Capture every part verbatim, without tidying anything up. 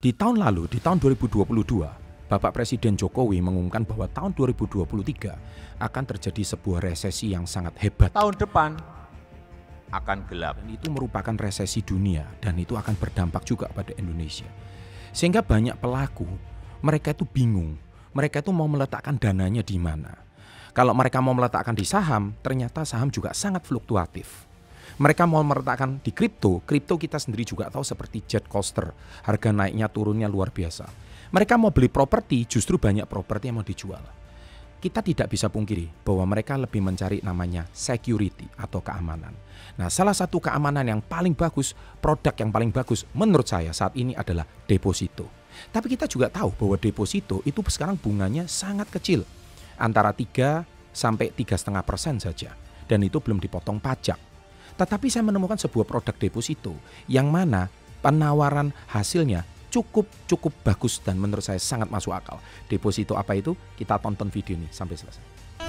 Di tahun lalu, di tahun dua ribu dua puluh dua, Bapak Presiden Jokowi mengumumkan bahwa tahun dua ribu dua puluh tiga akan terjadi sebuah resesi yang sangat hebat. Tahun depan akan gelap. Dan itu merupakan resesi dunia dan itu akan berdampak juga pada Indonesia. Sehingga banyak pelaku, mereka itu bingung. Mereka itu mau meletakkan dananya di mana. Kalau mereka mau meletakkan di saham, ternyata saham juga sangat fluktuatif. Mereka mau meletakkan di kripto, kripto kita sendiri juga tahu seperti jet coaster. Harga naiknya turunnya luar biasa. Mereka mau beli properti, justru banyak properti yang mau dijual. Kita tidak bisa pungkiri bahwa mereka lebih mencari namanya security atau keamanan. Nah, salah satu keamanan yang paling bagus, produk yang paling bagus menurut saya saat ini adalah deposito. Tapi kita juga tahu bahwa deposito itu sekarang bunganya sangat kecil. Antara tiga sampai tiga koma lima persen saja. Dan itu belum dipotong pajak. Tetapi saya menemukan sebuah produk deposito yang mana penawaran hasilnya cukup cukup bagus dan menurut saya sangat masuk akal. Deposito apa itu? Kita tonton video ini sampai selesai.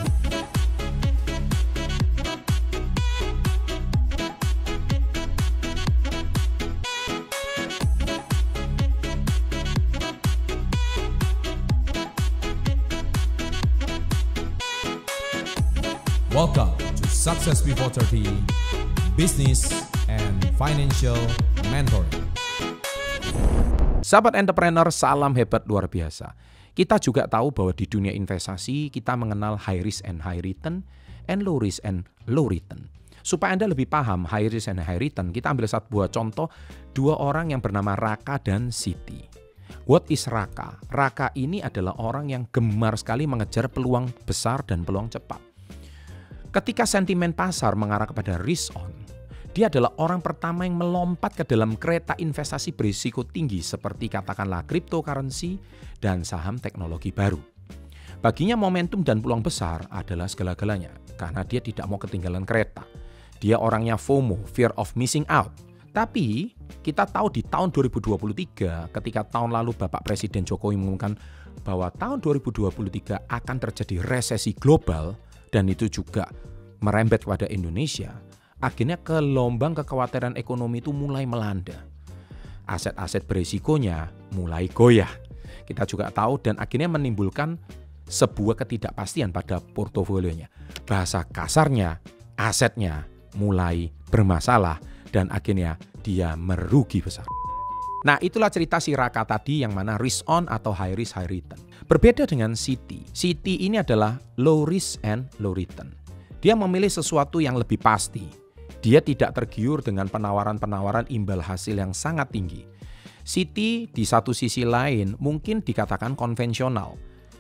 Welcome to Success Before thirty, Business and Financial Mentoring. Sahabat entrepreneur, salam hebat luar biasa. Kita juga tahu bahwa di dunia investasi kita mengenal high risk and high return and low risk and low return. Supaya Anda lebih paham high risk and high return, kita ambil satu buah contoh dua orang yang bernama Raka dan Siti. What is Raka? Raka ini adalah orang yang gemar sekali mengejar peluang besar dan peluang cepat. Ketika sentimen pasar mengarah kepada risk on, dia adalah orang pertama yang melompat ke dalam kereta investasi berisiko tinggi seperti katakanlah cryptocurrency dan saham teknologi baru. Baginya momentum dan peluang besar adalah segala-galanya karena dia tidak mau ketinggalan kereta. Dia orangnya FOMO, fear of missing out. Tapi kita tahu di tahun dua ribu dua puluh tiga ketika tahun lalu Bapak Presiden Jokowi mengumumkan bahwa tahun dua ribu dua puluh tiga akan terjadi resesi global dan itu juga merembet kepada Indonesia. Akhirnya gelombang kekhawatiran ekonomi itu mulai melanda. Aset-aset berisikonya mulai goyah. Kita juga tahu dan akhirnya menimbulkan sebuah ketidakpastian pada portofolionya. Bahasa kasarnya, asetnya mulai bermasalah dan akhirnya dia merugi besar. Nah, itulah cerita si Raka tadi yang mana risk on atau high risk high return. Berbeda dengan Siti. Siti ini adalah low risk and low return. Dia memilih sesuatu yang lebih pasti. Dia tidak tergiur dengan penawaran-penawaran imbal hasil yang sangat tinggi. Siti di satu sisi lain mungkin dikatakan konvensional.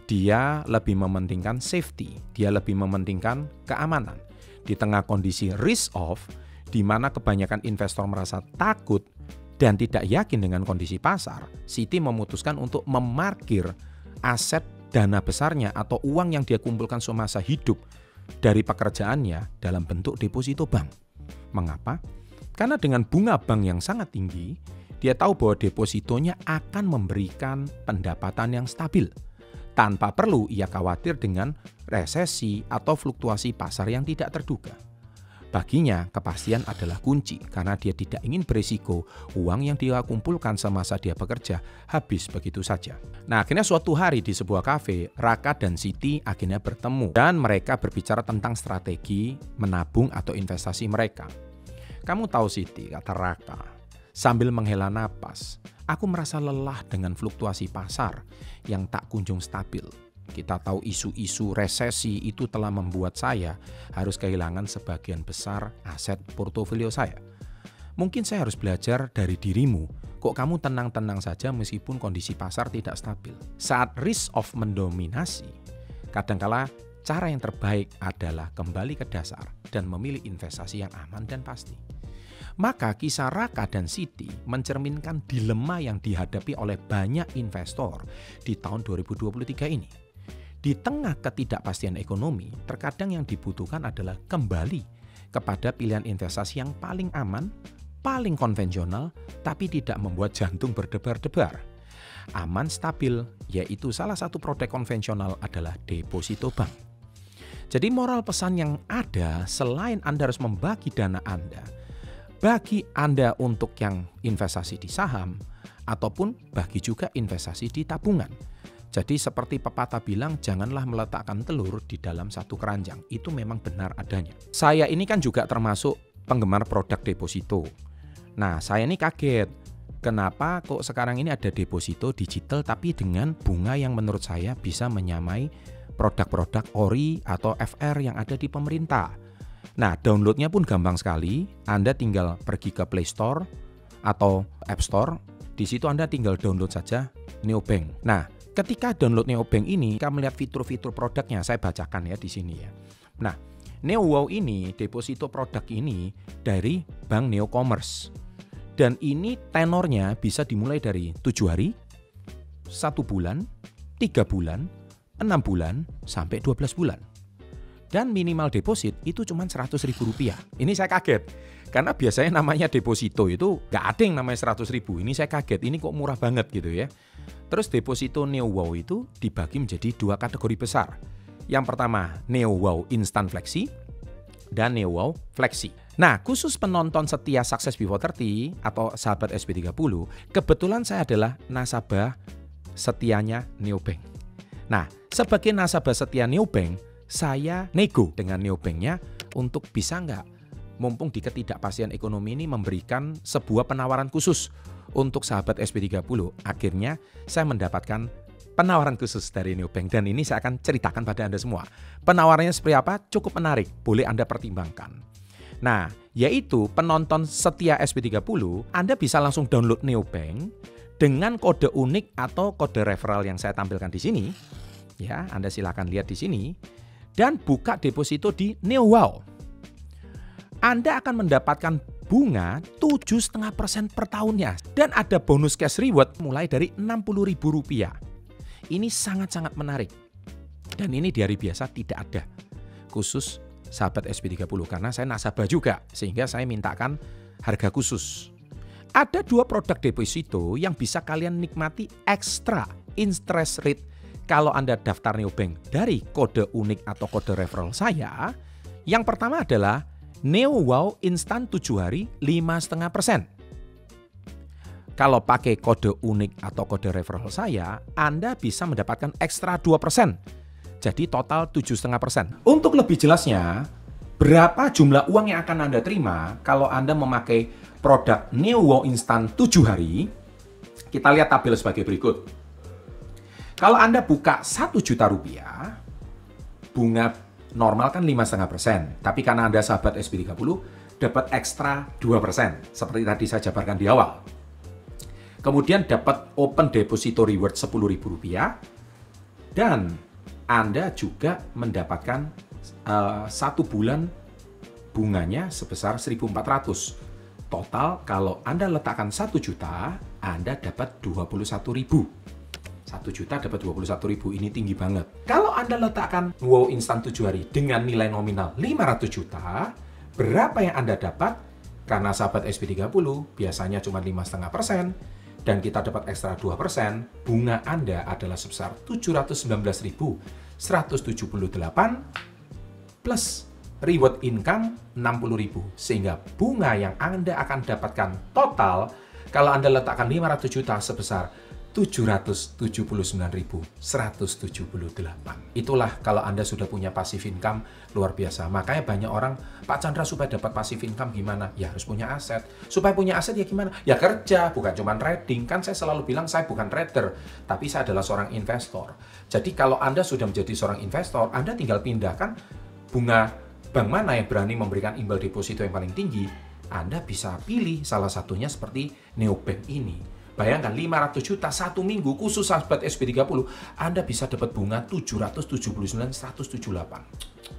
Dia lebih mementingkan safety, dia lebih mementingkan keamanan. Di tengah kondisi risk off, di mana kebanyakan investor merasa takut dan tidak yakin dengan kondisi pasar, Siti memutuskan untuk memarkir aset dana besarnya atau uang yang dia kumpulkan semasa hidup dari pekerjaannya dalam bentuk deposito bank. Mengapa? Karena dengan bunga bank yang sangat tinggi, dia tahu bahwa depositonya akan memberikan pendapatan yang stabil. Tanpa perlu ia khawatir dengan resesi atau fluktuasi pasar yang tidak terduga. Baginya, kepastian adalah kunci karena dia tidak ingin berisiko uang yang dia kumpulkan semasa dia bekerja habis begitu saja. Nah, akhirnya suatu hari di sebuah kafe, Raka dan Siti akhirnya bertemu dan mereka berbicara tentang strategi menabung atau investasi mereka. Kamu tahu Siti, kata Raka, sambil menghela napas, aku merasa lelah dengan fluktuasi pasar yang tak kunjung stabil. Kita tahu isu-isu resesi itu telah membuat saya harus kehilangan sebagian besar aset portofolio saya. Mungkin saya harus belajar dari dirimu. Kok kamu tenang-tenang saja meskipun kondisi pasar tidak stabil? Saat risk off mendominasi, kadangkala cara yang terbaik adalah kembali ke dasar dan memilih investasi yang aman dan pasti. Maka kisah Raka dan Siti mencerminkan dilema yang dihadapi oleh banyak investor di tahun dua ribu dua puluh tiga ini. Di tengah ketidakpastian ekonomi, terkadang yang dibutuhkan adalah kembali kepada pilihan investasi yang paling aman, paling konvensional, tapi tidak membuat jantung berdebar-debar. Aman stabil, yaitu salah satu produk konvensional adalah deposito bank. Jadi moral pesan yang ada selain Anda harus membagi dana Anda, bagi Anda untuk yang investasi di saham, ataupun bagi juga investasi di tabungan. Jadi seperti pepatah bilang, janganlah meletakkan telur di dalam satu keranjang. Itu memang benar adanya. Saya ini kan juga termasuk penggemar produk deposito. Nah, saya ini kaget. Kenapa kok sekarang ini ada deposito digital tapi dengan bunga yang menurut saya bisa menyamai produk-produk ori atau F R yang ada di pemerintah. Nah, downloadnya pun gampang sekali. Anda tinggal pergi ke Play Store atau App Store. Di situ Anda tinggal download saja Neobank. Nah, ketika download Neobank ini, kita melihat fitur-fitur produknya. Saya bacakan ya di sini ya. Nah, NeoWow ini, deposito produk ini dari Bank Neocommerce. Dan ini tenornya bisa dimulai dari tujuh hari, satu bulan, tiga bulan, enam bulan, sampai dua belas bulan. Dan minimal deposit itu cuma seratus ribu rupiah. Ini saya kaget. Karena biasanya namanya deposito itu nggak ada yang namanya seratus ribu. Ini saya kaget, ini kok murah banget gitu ya. Terus deposito NeoWow itu dibagi menjadi dua kategori besar. Yang pertama NeoWow Instant Flexi dan NeoWow Flexi. Nah, khusus penonton setia Success Before tiga puluh atau sahabat S B tiga puluh, kebetulan saya adalah nasabah setianya Neobank. Nah, sebagai nasabah setia Neobank, saya nego dengan Neobanknya untuk bisa nggak, mumpung di ketidakpastian ekonomi ini memberikan sebuah penawaran khusus untuk sahabat S B tiga puluh. Akhirnya saya mendapatkan penawaran khusus dari Neobank dan ini saya akan ceritakan pada Anda semua. Penawarannya seperti apa? Cukup menarik, boleh Anda pertimbangkan. Nah, yaitu penonton setia S B tiga puluh, Anda bisa langsung download Neobank dengan kode unik atau kode referral yang saya tampilkan di sini. Ya, Anda silakan lihat di sini. Dan buka deposito di NeoWow. Anda akan mendapatkan bunga tujuh koma lima persen per tahunnya. Dan ada bonus cash reward mulai dari enam puluh ribu rupiah. Ini sangat-sangat menarik. Dan ini di hari biasa tidak ada. Khusus sahabat S B tiga puluh. Karena saya nasabah juga. Sehingga saya mintakan harga khusus. Ada dua produk deposito yang bisa kalian nikmati ekstra interest rate kalau Anda daftar Neobank dari kode unik atau kode referral saya. Yang pertama adalah NeoWow Instant tujuh hari lima koma lima persen. Kalau pakai kode unik atau kode referral saya, Anda bisa mendapatkan ekstra dua persen. Jadi total tujuh koma lima persen. Untuk lebih jelasnya, berapa jumlah uang yang akan Anda terima kalau Anda memakai produk NeoWow Instant tujuh hari, kita lihat tabel sebagai berikut. Kalau Anda buka satu juta rupiah, bunga normal kan lima koma lima persen. Tapi karena Anda sahabat S B tiga puluh, dapat ekstra dua persen. Seperti tadi saya jabarkan di awal. Kemudian dapat open deposito reward sepuluh ribu rupiah. Dan Anda juga mendapatkan uh, satu bulan bunganya sebesar seribu empat ratus. Total kalau Anda letakkan satu juta, Anda dapat dua puluh satu ribu. satu juta dapat dua puluh satu ribu, ini tinggi banget. Kalau Anda letakkan Wow Instant tujuh hari dengan nilai nominal lima ratus juta, berapa yang Anda dapat? Karena sahabat S B tiga puluh biasanya cuma lima koma lima persen dan kita dapat ekstra dua persen, bunga Anda adalah sebesar tujuh ratus sembilan belas ribu seratus tujuh puluh delapan plus reward income enam puluh ribu. Sehingga bunga yang Anda akan dapatkan total kalau Anda letakkan lima ratus juta sebesar tujuh ratus tujuh puluh sembilan ribu seratus tujuh puluh delapan. Itulah kalau Anda sudah punya passive income luar biasa. Makanya banyak orang, Pak Chandra supaya dapat passive income gimana? Ya harus punya aset. Supaya punya aset ya gimana? Ya kerja, bukan cuma trading. Kan saya selalu bilang saya bukan trader, tapi saya adalah seorang investor. Jadi kalau Anda sudah menjadi seorang investor, Anda tinggal pindahkan bunga bank mana yang berani memberikan imbal deposito yang paling tinggi. Anda bisa pilih salah satunya seperti Neobank ini. Bayangkan lima ratus juta satu minggu khusus sahabat S B tiga puluh, Anda bisa dapat bunga tujuh ratus tujuh puluh sembilan ribu seratus tujuh puluh delapan.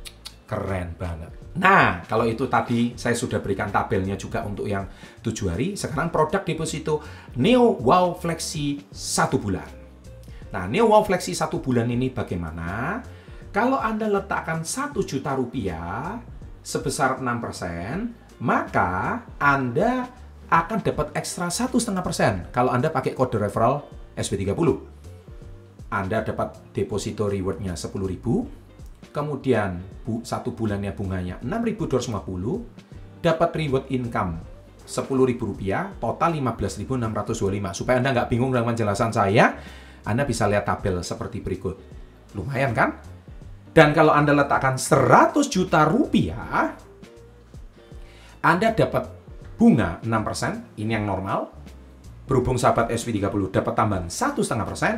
Keren banget. Nah, kalau itu tadi saya sudah berikan tabelnya juga untuk yang tujuh hari. Sekarang produk deposito NeoWow Flexi satu bulan. Nah, NeoWow Flexi satu bulan ini bagaimana? Kalau Anda letakkan satu juta rupiah sebesar enam persen, maka Anda akan dapat ekstra satu koma lima persen kalau Anda pakai kode referral S B tiga puluh. Anda dapat deposito rewardnya sepuluh ribu, kemudian bu, satu bulannya bunganya enam ribu dua ratus lima puluh, dapat reward income sepuluh ribu rupiah, total lima belas ribu enam ratus dua puluh lima. Supaya Anda nggak bingung dengan penjelasan saya, Anda bisa lihat tabel seperti berikut. Lumayan kan? Dan kalau Anda letakkan seratus juta rupiah, Anda dapat bunga enam persen, ini yang normal. Berhubung sahabat S V tiga puluh dapat tambahan satu koma lima persen,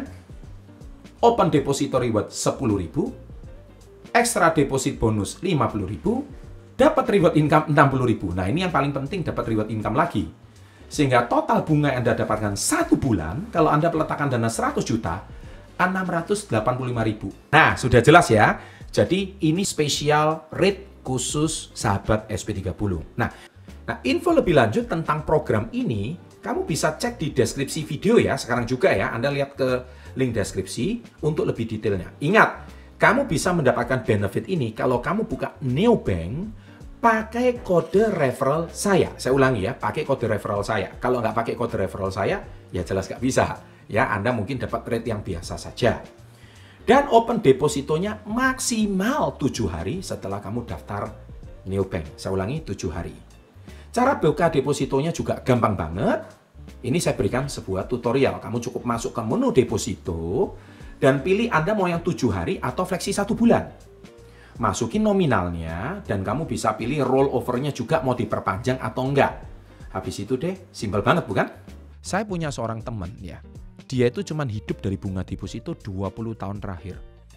open depository reward sepuluh ribu, extra deposit bonus lima puluh ribu, dapat reward income enam puluh ribu. Nah, ini yang paling penting, dapat reward income lagi. Sehingga total bunga yang Anda dapatkan satu bulan, kalau Anda meletakkan dana seratus juta, enam ratus delapan puluh lima ribu. Nah, sudah jelas ya. Jadi, ini spesial rate khusus sahabat S V tiga puluh. Nah, nah, info lebih lanjut tentang program ini, kamu bisa cek di deskripsi video ya, sekarang juga ya, Anda lihat ke link deskripsi untuk lebih detailnya. Ingat, kamu bisa mendapatkan benefit ini kalau kamu buka neobank pakai kode referral saya. Saya ulangi ya, pakai kode referral saya. Kalau nggak pakai kode referral saya, ya jelas nggak bisa. Ya, Anda mungkin dapat rate yang biasa saja. Dan open depositonya maksimal tujuh hari setelah kamu daftar neobank. Saya ulangi, tujuh hari. Cara buka depositonya juga gampang banget. Ini saya berikan sebuah tutorial. Kamu cukup masuk ke menu deposito dan pilih Anda mau yang tujuh hari atau fleksi satu bulan. Masukin nominalnya dan kamu bisa pilih roll over-nya juga mau diperpanjang atau enggak. Habis itu deh, simpel banget bukan? Saya punya seorang teman ya. Dia itu cuman hidup dari bunga deposito dua puluh tahun terakhir.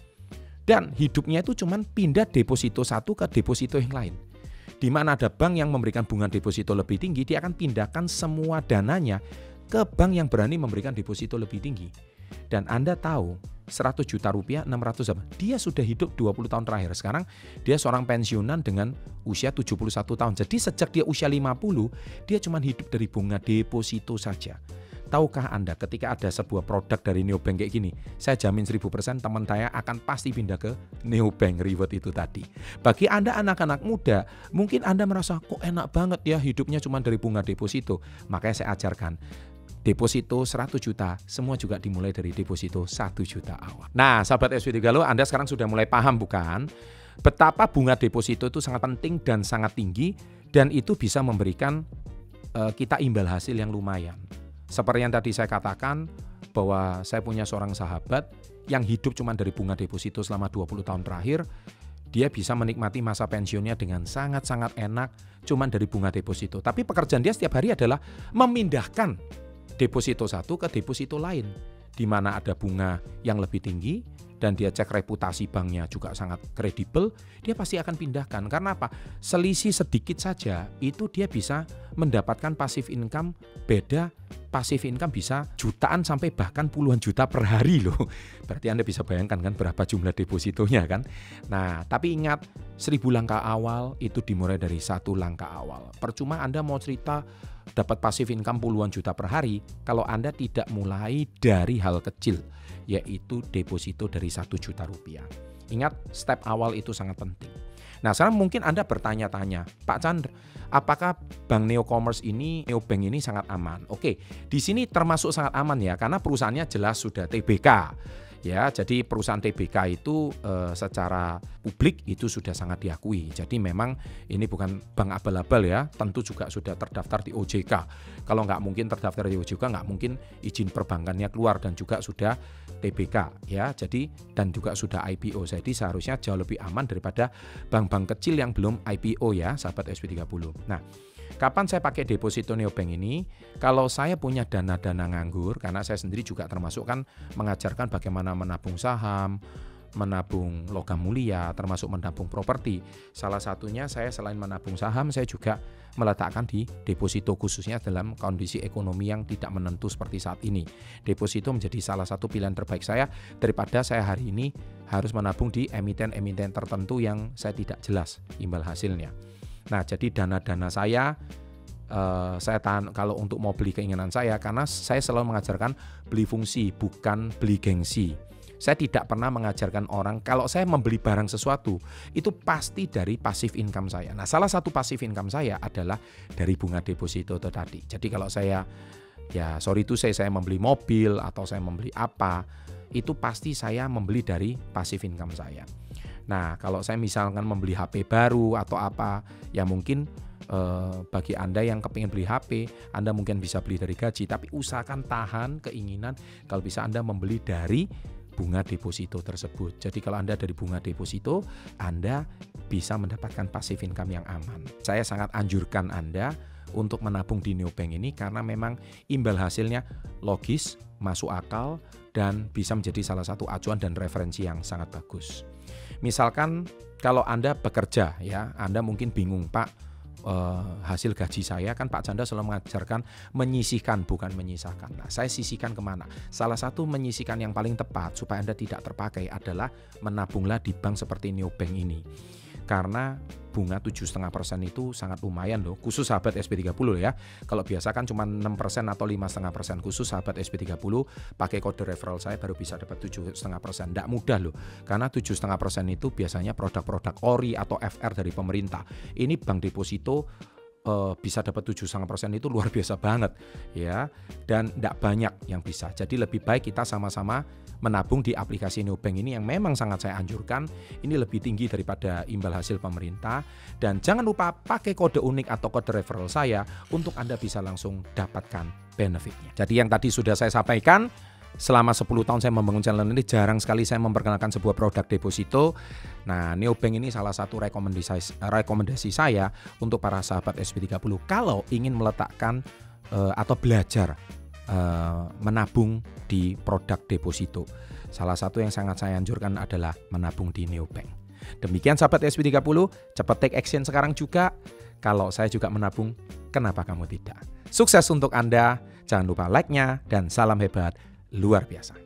Dan hidupnya itu cuman pindah deposito satu ke deposito yang lain. Di mana ada bank yang memberikan bunga deposito lebih tinggi, dia akan pindahkan semua dananya ke bank yang berani memberikan deposito lebih tinggi. Dan Anda tahu, seratus juta rupiah, enam ratus apa? Dia sudah hidup dua puluh tahun terakhir. Sekarang dia seorang pensiunan dengan usia tujuh puluh satu tahun. Jadi sejak dia usia lima puluh, dia cuma hidup dari bunga deposito saja. Tahukah Anda ketika ada sebuah produk dari neobank kayak gini, saya jamin seribu persen teman saya akan pasti pindah ke neobank reward itu tadi. Bagi Anda anak-anak muda, mungkin Anda merasa kok enak banget ya hidupnya cuma dari bunga deposito. Makanya saya ajarkan, deposito seratus juta, semua juga dimulai dari deposito satu juta awal. Nah, sahabat S V tiga puluh, Anda sekarang sudah mulai paham bukan? Betapa bunga deposito itu sangat penting dan sangat tinggi, dan itu bisa memberikan uh, kita imbal hasil yang lumayan. Seperti yang tadi saya katakan, bahwa saya punya seorang sahabat yang hidup cuma dari bunga deposito selama dua puluh tahun terakhir. Dia bisa menikmati masa pensiunnya dengan sangat-sangat enak cuma dari bunga deposito. Tapi pekerjaan dia setiap hari adalah memindahkan deposito satu ke deposito lain, di mana ada bunga yang lebih tinggi dan dia cek reputasi banknya juga sangat kredibel, dia pasti akan pindahkan. Karena apa? Selisih sedikit saja itu dia bisa mendapatkan passive income. Beda passive income bisa jutaan sampai bahkan puluhan juta per hari loh. Berarti Anda bisa bayangkan kan berapa jumlah depositonya kan. Nah, tapi ingat, seribu langkah awal itu dimulai dari satu langkah awal. Percuma Anda mau cerita dapat passive income puluhan juta per hari kalau Anda tidak mulai dari hal kecil, yaitu deposito dari satu juta rupiah. Ingat, step awal itu sangat penting. Nah, sekarang mungkin Anda bertanya-tanya, Pak Chandra, apakah Bank Neocommerce ini, Neobank ini sangat aman? Oke, di sini termasuk sangat aman ya, karena perusahaannya jelas sudah T B K. Ya, jadi perusahaan T B K itu e, secara publik itu sudah sangat diakui. Jadi memang ini bukan bank abal-abal ya, tentu juga sudah terdaftar di O J K. Kalau nggak mungkin terdaftar di O J K, nggak mungkin izin perbankannya keluar dan juga sudah T B K ya. Jadi dan juga sudah I P O. Jadi seharusnya jauh lebih aman daripada bank-bank kecil yang belum I P O ya, sahabat S V tiga puluh. Nah, kapan saya pakai deposito neobank ini? Kalau saya punya dana-dana nganggur, karena saya sendiri juga termasuk kan mengajarkan bagaimana menabung saham, menabung logam mulia, termasuk menabung properti. Salah satunya saya selain menabung saham, saya juga meletakkan di deposito khususnya dalam kondisi ekonomi yang tidak menentu seperti saat ini. Deposito menjadi salah satu pilihan terbaik saya daripada saya hari ini harus menabung di emiten-emiten tertentu yang saya tidak jelas imbal hasilnya. Nah, jadi dana-dana saya, uh, saya tahan kalau untuk mau beli keinginan saya, karena saya selalu mengajarkan beli fungsi, bukan beli gengsi. Saya tidak pernah mengajarkan orang kalau saya membeli barang sesuatu, itu pasti dari passive income saya. Nah, salah satu passive income saya adalah dari bunga deposito itu tadi. Jadi kalau saya, ya sorry itu saya, saya membeli mobil atau saya membeli apa, itu pasti saya membeli dari passive income saya. Nah, kalau saya misalkan membeli H P baru atau apa, ya mungkin eh, bagi Anda yang kepingin beli H P, Anda mungkin bisa beli dari gaji, tapi usahakan tahan keinginan kalau bisa Anda membeli dari bunga deposito tersebut. Jadi kalau Anda dari bunga deposito, Anda bisa mendapatkan passive income yang aman. Saya sangat anjurkan Anda untuk menabung di neobank ini karena memang imbal hasilnya logis, masuk akal, dan bisa menjadi salah satu acuan dan referensi yang sangat bagus. Misalkan kalau Anda bekerja, ya, Anda mungkin bingung, Pak, Uh, hasil gaji saya kan Pak Chandra selalu mengajarkan menyisihkan bukan menyisakan. Nah, saya sisihkan kemana? Salah satu menyisihkan yang paling tepat supaya Anda tidak terpakai adalah menabunglah di bank seperti neobank ini. Karena bunga tujuh koma lima persen itu sangat lumayan loh, khusus sahabat S P tiga puluh ya. Kalau biasa kan cuma enam persen atau lima koma lima persen, khusus sahabat S P tiga puluh pakai kode referral saya baru bisa dapat tujuh koma lima persen. Nggak mudah loh, karena tujuh koma lima persen itu biasanya produk-produk ori atau F R dari pemerintah. Ini bank deposito Uh, bisa dapat tujuh koma lima persen itu luar biasa banget ya, dan tidak banyak yang bisa. Jadi lebih baik kita sama-sama menabung di aplikasi neobank ini yang memang sangat saya anjurkan. Ini lebih tinggi daripada imbal hasil pemerintah, dan jangan lupa pakai kode unik atau kode referral saya untuk Anda bisa langsung dapatkan benefitnya. Jadi yang tadi sudah saya sampaikan, selama sepuluh tahun saya membangun channel ini, jarang sekali saya memperkenalkan sebuah produk deposito. Nah, neobank ini salah satu rekomendasi, rekomendasi saya untuk para sahabat S P tiga puluh kalau ingin meletakkan uh, atau belajar uh, menabung di produk deposito. Salah satu yang sangat saya anjurkan adalah menabung di neobank. Demikian sahabat S P tiga puluh, cepat take action sekarang juga. Kalau saya juga menabung, kenapa kamu tidak? Sukses untuk Anda, jangan lupa like-nya, dan salam hebat luar biasa.